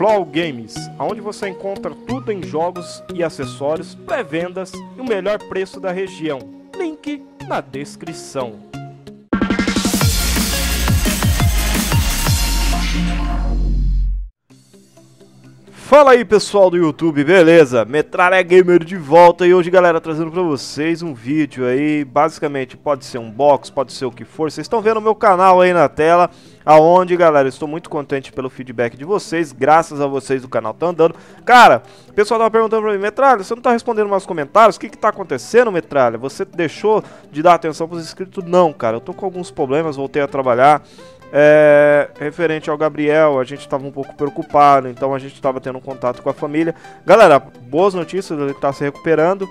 Flow Games, onde você encontra tudo em jogos e acessórios, pré-vendas e o melhor preço da região. Link na descrição. Fala aí pessoal do YouTube, beleza? Metralha Gamer de volta e hoje, galera, trazendo pra vocês um vídeo aí. Basicamente pode ser um box, pode ser o que for. Vocês estão vendo o meu canal aí na tela, aonde, galera, eu estou muito contente pelo feedback de vocês. Graças a vocês o canal tá andando. Cara, o pessoal tava perguntando pra mim: Metralha, você não tá respondendo meus comentários? O que que tá acontecendo, Metralha? Você deixou de dar atenção pros inscritos? Não, cara, eu tô com alguns problemas, voltei a trabalhar. Referente ao Gabriel, a gente estava um pouco preocupado, então a gente estava tendo um contato com a família. Galera, boas notícias, ele está se recuperando.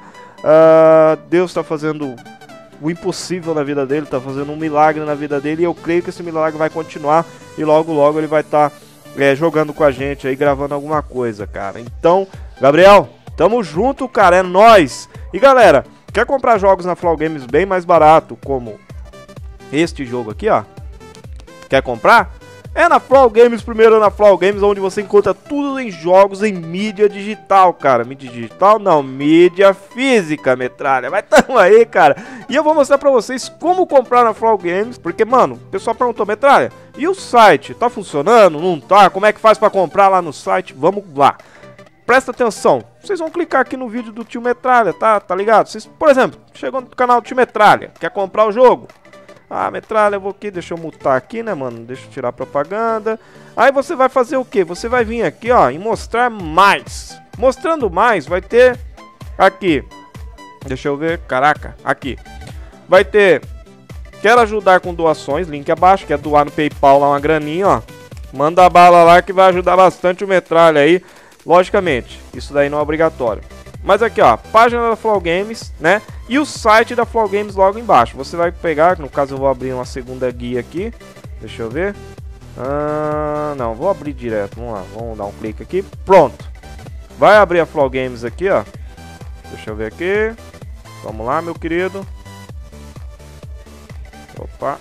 Deus está fazendo o impossível na vida dele, está fazendo um milagre na vida dele, e eu creio que esse milagre vai continuar e logo logo ele vai estar jogando com a gente aí, gravando alguma coisa, cara. Então, Gabriel, tamo junto, cara, é nóis! E galera, quer comprar jogos na Flow Games bem mais barato, como este jogo aqui, ó? Quer comprar? É na Flow Games, primeiro na Flow Games, onde você encontra tudo em jogos em mídia digital, cara. Mídia digital não, mídia física, Metralha. Mas tamo aí, cara. E eu vou mostrar pra vocês como comprar na Flow Games, porque, mano, o pessoal perguntou: Metralha, e o site? Tá funcionando? Não tá? Como é que faz pra comprar lá no site? Vamos lá. Presta atenção. Vocês vão clicar aqui no vídeo do Tio Metralha, tá ligado? Vocês, por exemplo, chegou no canal do Tio Metralha, quer comprar o jogo? Ah, Metralha, eu vou aqui, deixa eu mutar aqui, né, mano? Deixa eu tirar a propaganda. Aí você vai fazer o quê? Você vai vir aqui, ó, em mostrar mais. Mostrando mais, vai ter aqui. Deixa eu ver, caraca, aqui. Vai ter, quero ajudar com doações, link abaixo, quer doar no PayPal lá uma graninha, ó. Manda a bala lá que vai ajudar bastante o Metralha aí. Logicamente, isso daí não é obrigatório. Mas aqui, ó, página da Flow Games, né? E o site da Flow Games logo embaixo. Você vai pegar, no caso eu vou abrir uma segunda guia aqui. Deixa eu ver. Não, vou abrir direto. Vamos lá, vamos dar um clique aqui. Pronto. Vai abrir a Flow Games aqui, ó. Deixa eu ver aqui. Vamos lá, meu querido. Opa.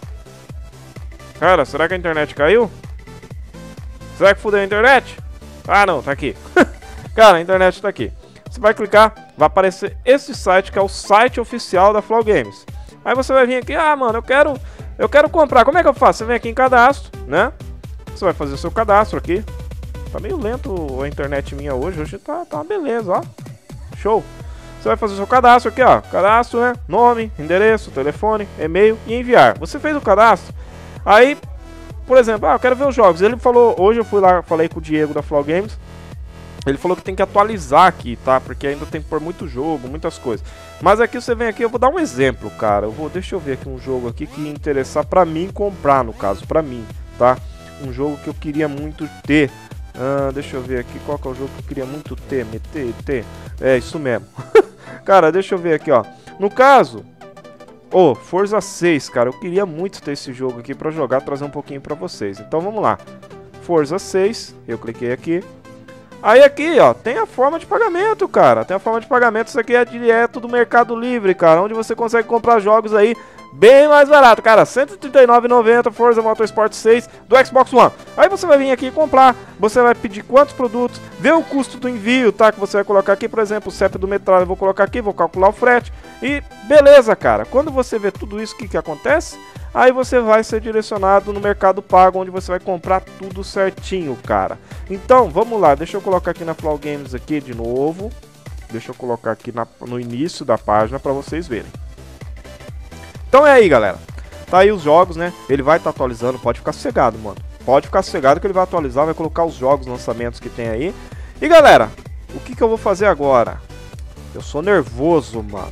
Cara, será que a internet caiu? Será que fudeu a internet? Ah, não, tá aqui. Cara, a internet tá aqui. Você vai clicar, vai aparecer esse site, que é o site oficial da Flow Games. Aí você vai vir aqui: ah, mano, eu quero comprar. Como é que eu faço? Você vem aqui em cadastro, né? Você vai fazer o seu cadastro aqui. Tá meio lento a internet minha hoje tá uma beleza, ó. Show. Você vai fazer o seu cadastro aqui, ó. Cadastro, né? Nome, endereço, telefone, e-mail e enviar. Você fez o cadastro. Aí, por exemplo, eu quero ver os jogos. Ele falou, hoje eu fui lá, falei com o Diego da Flow Games. Ele falou que tem que atualizar aqui, tá? Porque ainda tem que pôr muito jogo, muitas coisas. Mas aqui você vem aqui, eu vou dar um exemplo, cara. Deixa eu ver aqui um jogo aqui que ia interessar pra mim comprar, no caso, pra mim, tá? Um jogo que eu queria muito ter. Deixa eu ver aqui, qual que é o jogo que eu queria muito ter? É, isso mesmo. Cara, deixa eu ver aqui, ó. No caso, Forza 6, cara. Eu queria muito ter esse jogo aqui pra jogar, trazer um pouquinho pra vocês. Então vamos lá. Forza 6, eu cliquei aqui. Aí aqui, ó, tem a forma de pagamento, cara. Tem a forma de pagamento, isso aqui é direto do Mercado Livre, cara. Onde você consegue comprar jogos aí bem mais barato, cara. R$ 139,90 Forza Motorsport 6 do Xbox One. Aí você vai vir aqui e comprar. Você vai pedir quantos produtos, ver o custo do envio, tá? Que você vai colocar aqui, por exemplo, o CEP do Metralha eu vou colocar aqui, vou calcular o frete. E beleza, cara. Quando você vê tudo isso, o que acontece? Aí você vai ser direcionado no Mercado Pago, onde você vai comprar tudo certinho, cara. Então, vamos lá. Deixa eu colocar aqui na Flow Games aqui de novo. Deixa eu colocar aqui no início da página para vocês verem. Então é aí, galera. Tá aí os jogos, né? Ele vai estar atualizando. Pode ficar sossegado, mano. Pode ficar sossegado que ele vai atualizar, vai colocar os jogos, lançamentos que tem aí. E, galera, o que eu vou fazer agora? Eu sou nervoso, mano.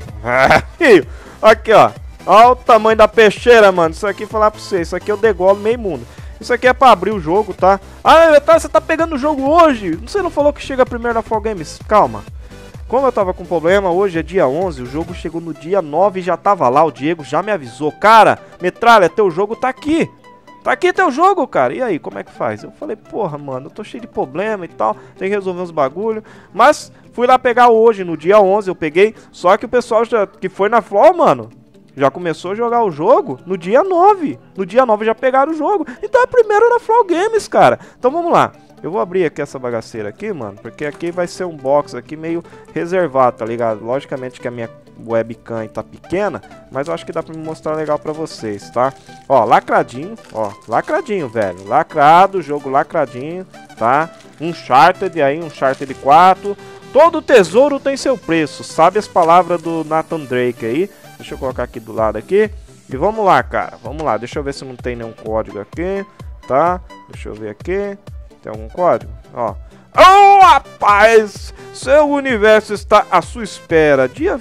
Aqui, ó. Olha o tamanho da peixeira, mano. Isso aqui, falar pra você, isso aqui eu degolo meio mundo. Isso aqui é pra abrir o jogo, tá? Ah, Metralha, você tá pegando o jogo hoje? Você não falou que chega primeiro na Flow Games? Calma. Como eu tava com problema, hoje é dia 11, o jogo chegou no dia 9 e já tava lá. O Diego já me avisou: cara, Metralha, teu jogo tá aqui. Tá aqui teu jogo, cara. E aí, como é que faz? Eu falei: porra, mano, eu tô cheio de problema e tal, tem que resolver uns bagulho. Mas fui lá pegar hoje, no dia 11 eu peguei. Só que o pessoal que foi na Flow, mano, já começou a jogar o jogo no dia 9. No dia 9 já pegaram o jogo. Então é primeiro na Flow Games, cara. Então vamos lá. Eu vou abrir aqui essa bagaceira aqui, mano, porque aqui vai ser um box aqui meio reservado, tá ligado? Logicamente que a minha webcam tá pequena, mas eu acho que dá pra me mostrar legal pra vocês, tá? Ó, lacradinho, velho. Lacrado, jogo lacradinho, tá? Uncharted aí, Uncharted 4. Todo tesouro tem seu preço, sabe as palavras do Nathan Drake aí? Deixa eu colocar aqui do lado aqui. E vamos lá, cara, vamos lá. Deixa eu ver se não tem nenhum código aqui, tá? Deixa eu ver aqui. Tem algum código? Ó. Oh, rapaz! Seu universo está à sua espera. Dia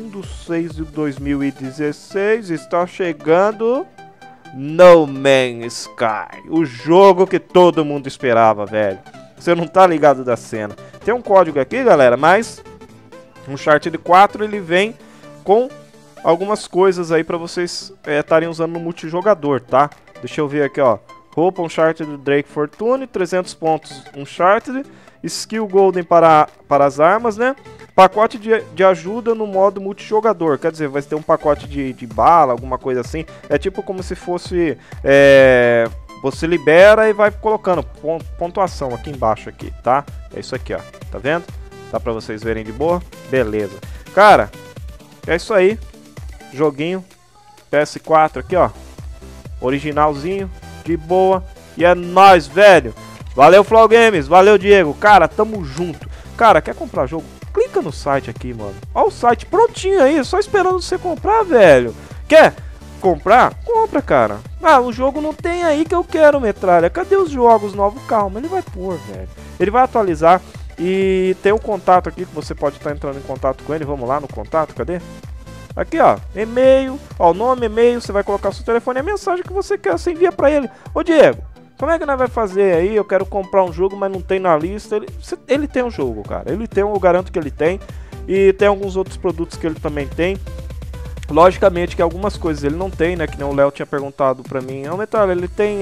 21/6/2016 está chegando No Man's Sky. O jogo que todo mundo esperava, velho. Você não tá ligado da cena. Tem um código aqui, galera, mas o Uncharted 4 ele vem com algumas coisas aí pra vocês estarem usando no multijogador, tá? Deixa eu ver aqui, ó. Roupa Uncharted Drake Fortune, 300 pontos Uncharted, Skill Golden para as armas, né? Pacote de ajuda no modo multijogador, quer dizer, vai ter um pacote de bala, alguma coisa assim. É tipo como se fosse, você libera e vai colocando pontuação aqui embaixo aqui, tá? É isso aqui, ó, tá vendo? Dá pra vocês verem de boa? Beleza. Cara, é isso aí. Joguinho PS4 aqui, ó. Originalzinho. De boa, e é nóis, velho. Valeu, Flow Games, valeu, Diego. Cara, tamo junto. Cara, quer comprar jogo? Clica no site aqui, mano. Ó o site prontinho aí, só esperando você comprar, velho. Quer comprar? Compra, cara. Ah, o jogo não tem aí que eu quero, metralha. Cadê os jogos novos? Calma, ele vai pôr, velho. Ele vai atualizar e tem um contato aqui que você pode estar entrando em contato com ele. Vamos lá no contato, cadê? Aqui, ó, e-mail, ó, o nome, e-mail, você vai colocar o seu telefone e a mensagem que você quer, você envia pra ele. Ô, Diego, como é que nós vai fazer aí? Eu quero comprar um jogo, mas não tem na lista. Ele tem um jogo, cara, ele tem, eu garanto que ele tem. E tem alguns outros produtos que ele também tem. Logicamente que algumas coisas ele não tem, né, que nem o Léo tinha perguntado pra mim. Ô, Metal, ele tem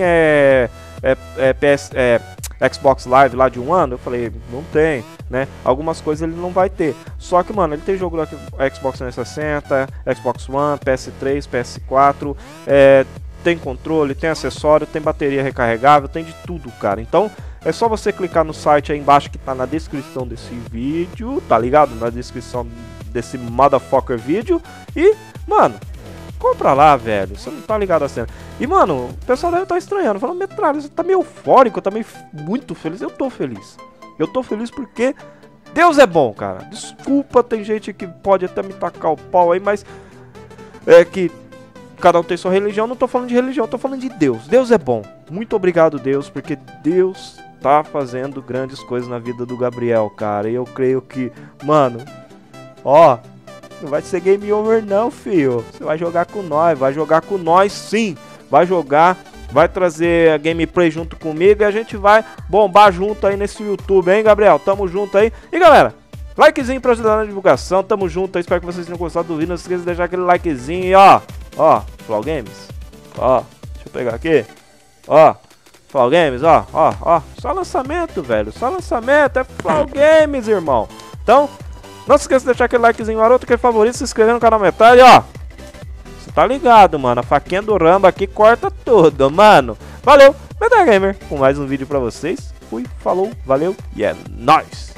Xbox Live lá de 1 ano? Eu falei, não tem, né? Algumas coisas ele não vai ter. Só que, mano, ele tem jogo da Xbox 360, Xbox One, PS3, PS4, tem controle, tem acessório, tem bateria recarregável, tem de tudo, cara. Então, é só você clicar no site aí embaixo que tá na descrição desse vídeo, tá ligado? Na descrição desse motherfucker vídeo. E, mano, compra lá, velho. Você não tá ligado a cena. E, mano, o pessoal deve estar estranhando. Falando, Metralha, você tá meio eufórico, tá meio muito feliz. Eu tô feliz. Eu tô feliz porque Deus é bom, cara. Desculpa, tem gente que pode até me tacar o pau aí, mas é que cada um tem sua religião. Não tô falando de religião, tô falando de Deus. Deus é bom. Muito obrigado, Deus, porque Deus tá fazendo grandes coisas na vida do Gabriel, cara. E eu creio que, mano, ó, não vai ser game over não, filho. Você vai jogar com nós sim. Vai jogar, vai trazer a gameplay junto comigo e a gente vai bombar junto aí nesse YouTube, hein, Gabriel? Tamo junto aí. E galera, likezinho pra ajudar na divulgação, tamo junto aí. Espero que vocês tenham gostado do vídeo. Não se esqueça de deixar aquele likezinho e ó, Flow Games, ó, deixa eu pegar aqui, ó, Flow Games, ó, só lançamento, velho, só lançamento, é Flow Games, irmão. Então, não se esqueça de deixar aquele likezinho maroto, aquele favorito, se inscrever no canal Metade, ó. Você tá ligado, mano, a faquinha do Rambo aqui corta tudo, mano. Valeu, Metal Gamer, com mais um vídeo pra vocês. Fui, falou, valeu e é nóis!